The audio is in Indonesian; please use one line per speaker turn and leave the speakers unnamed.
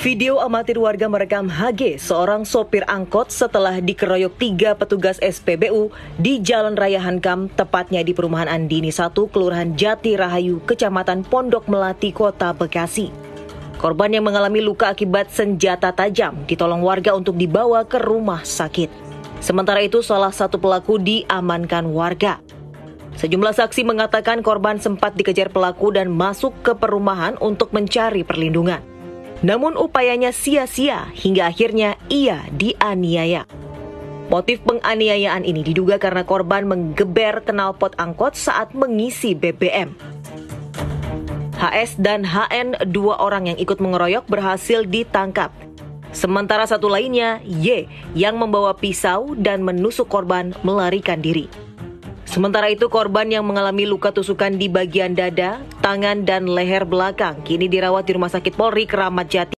Video amatir warga merekam HG, seorang sopir angkot setelah dikeroyok 3 petugas SPBU di Jalan Raya Hankam, tepatnya di Perumahan Andini 1, Kelurahan Jati Rahayu, Kecamatan Pondok Melati, Kota Bekasi. Korban yang mengalami luka akibat senjata tajam ditolong warga untuk dibawa ke rumah sakit. Sementara itu, salah satu pelaku diamankan warga. Sejumlah saksi mengatakan korban sempat dikejar pelaku dan masuk ke perumahan untuk mencari perlindungan. Namun upayanya sia-sia hingga akhirnya ia dianiaya. Motif penganiayaan ini diduga karena korban menggeber knalpot angkot saat mengisi BBM. HS dan HN, 2 orang yang ikut mengeroyok, berhasil ditangkap. Sementara satu lainnya, Y, yang membawa pisau dan menusuk korban melarikan diri. Sementara itu, korban yang mengalami luka tusukan di bagian dada, tangan, dan leher belakang kini dirawat di Rumah Sakit Polri Kramat Jati.